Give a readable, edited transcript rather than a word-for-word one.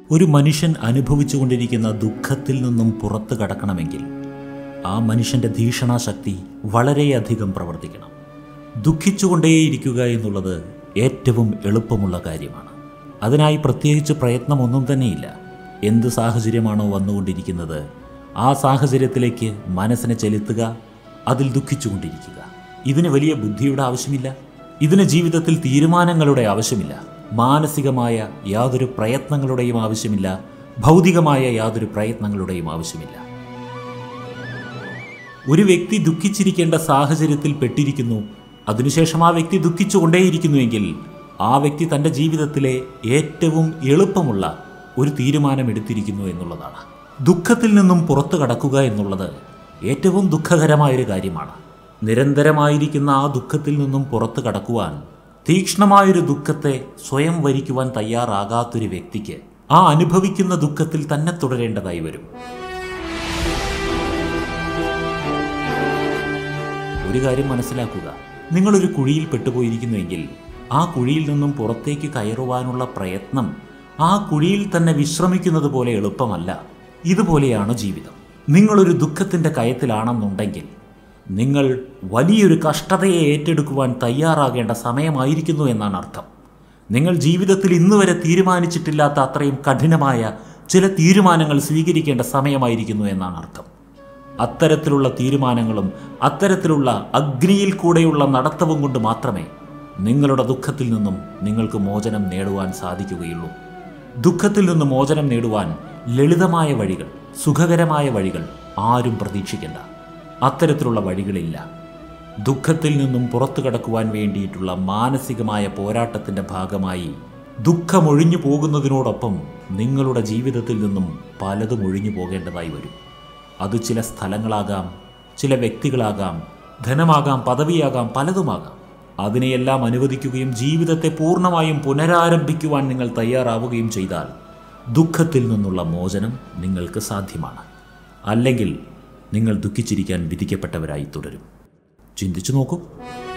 ഒരു മനുഷ്യൻ അനുഭവിച്ചുകൊണ്ടിരിക്കുന്ന ദുഃഖത്തിൽ നിന്നും പുറത്തു കടക്കണമെങ്കിൽ ആ മനുഷ്യൻ്റെ ധീഷണാശക്തി വളരെയധികം പ്രവർത്തിക്കണം. ദുഃഖിച്ചുകൊണ്ടേയിരിക്കുക എന്നുള്ളത് ഏറ്റവും എളുപ്പമുള്ള കാര്യമാണ്. അതിനായി പ്രത്യേകിച്ച് പ്രയത്നമൊന്നും തന്നെയില്ല. എന്ത് സാഹചര്യമാണോ വന്നുകൊണ്ടിരിക്കുന്നത് ആ സാഹചര്യത്തിലേക്ക് മനസ്സിനെ ചെലുത്തുക, അതിൽ ദുഃഖിച്ചുകൊണ്ടിരിക്കുക. ഇതിന് വലിയ ബുദ്ധിയുടെ ആവശ്യമില്ല. ഇതിന് ജീവിതത്തിൽ തീരുമാനങ്ങളുടെ ആവശ്യമില്ല. മാനസികമായ യാതൊരു പ്രയത്നങ്ങളുടെയും ആവശ്യമില്ല. ഭൗതികമായ യാതൊരു പ്രയത്നങ്ങളുടെയും ആവശ്യമില്ല. ഒരു വ്യക്തി ദുഃഖിച്ചിരിക്കേണ്ട സാഹചര്യത്തിൽ പെട്ടിരിക്കുന്നു, അതിനുശേഷം ആ വ്യക്തി ദുഃഖിച്ചുകൊണ്ടേയിരിക്കുന്നുവെങ്കിൽ ആ വ്യക്തി തൻ്റെ ജീവിതത്തിലെ ഏറ്റവും എളുപ്പമുള്ള ഒരു തീരുമാനമെടുത്തിരിക്കുന്നു എന്നുള്ളതാണ്. ദുഃഖത്തിൽ നിന്നും പുറത്തു കടക്കുക എന്നുള്ളത് ഏറ്റവും ദുഃഖകരമായൊരു കാര്യമാണ്. നിരന്തരമായിരിക്കുന്ന ആ ദുഃഖത്തിൽ നിന്നും പുറത്തു കടക്കുവാൻ, തീക്ഷ്ണമായൊരു ദുഃഖത്തെ സ്വയം വരിക്കുവാൻ തയ്യാറാകാത്തൊരു വ്യക്തിക്ക് ആ അനുഭവിക്കുന്ന ദുഃഖത്തിൽ തന്നെ തുടരേണ്ടതായി വരും. ഒരു കാര്യം മനസ്സിലാക്കുക, നിങ്ങളൊരു കുഴിയിൽ പെട്ടുപോയിരിക്കുന്നുവെങ്കിൽ ആ കുഴിയിൽ നിന്നും പുറത്തേക്ക് കയറുവാനുള്ള പ്രയത്നം ആ കുഴിയിൽ തന്നെ വിശ്രമിക്കുന്നത് പോലെ എളുപ്പമല്ല. ഇതുപോലെയാണ് ജീവിതം. നിങ്ങളൊരു ദുഃഖത്തിൻ്റെ കയത്തിലാണെന്നുണ്ടെങ്കിൽ നിങ്ങൾ വലിയൊരു കഷ്ടതയെ ഏറ്റെടുക്കുവാൻ തയ്യാറാകേണ്ട സമയമായിരിക്കുന്നു എന്നാണ് അർത്ഥം. നിങ്ങൾ ജീവിതത്തിൽ ഇന്നുവരെ തീരുമാനിച്ചിട്ടില്ലാത്ത അത്രയും കഠിനമായ ചില തീരുമാനങ്ങൾ സ്വീകരിക്കേണ്ട സമയമായിരിക്കുന്നു എന്നാണ് അർത്ഥം. അത്തരത്തിലുള്ള തീരുമാനങ്ങളും അത്തരത്തിലുള്ള അഗ്നിയിൽ കൂടെയുള്ള നടത്തവും കൊണ്ട് മാത്രമേ നിങ്ങളുടെ ദുഃഖത്തിൽ നിന്നും നിങ്ങൾക്ക് മോചനം നേടുവാൻ സാധിക്കുകയുള്ളൂ. ദുഃഖത്തിൽ നിന്ന് മോചനം നേടുവാൻ ലളിതമായ വഴികൾ, സുഖകരമായ വഴികൾ ആരും പ്രതീക്ഷിക്കേണ്ട. അത്തരത്തിലുള്ള വഴികളില്ല. ദുഃഖത്തിൽ നിന്നും പുറത്തു കടക്കുവാൻ വേണ്ടിയിട്ടുള്ള മാനസികമായ പോരാട്ടത്തിൻ്റെ ഭാഗമായി ദുഃഖമൊഴിഞ്ഞു പോകുന്നതിനോടൊപ്പം നിങ്ങളുടെ ജീവിതത്തിൽ നിന്നും പലതും ഒഴിഞ്ഞു പോകേണ്ടതായി വരും. അത് ചില സ്ഥലങ്ങളാകാം, ചില വ്യക്തികളാകാം, ധനമാകാം, പദവിയാകാം, പലതുമാകാം. അതിനെയെല്ലാം അനുവദിക്കുകയും ജീവിതത്തെ പൂർണ്ണമായും പുനരാരംഭിക്കുവാൻ നിങ്ങൾ തയ്യാറാവുകയും ചെയ്താൽ ദുഃഖത്തിൽ നിന്നുള്ള മോചനം നിങ്ങൾക്ക് സാധ്യമാണ്. അല്ലെങ്കിൽ നിങ്ങൾ ദുഃഖിച്ചിരിക്കാൻ വിധിക്കപ്പെട്ടവരായി തുടരും. ചിന്തിച്ചു നോക്കൂ.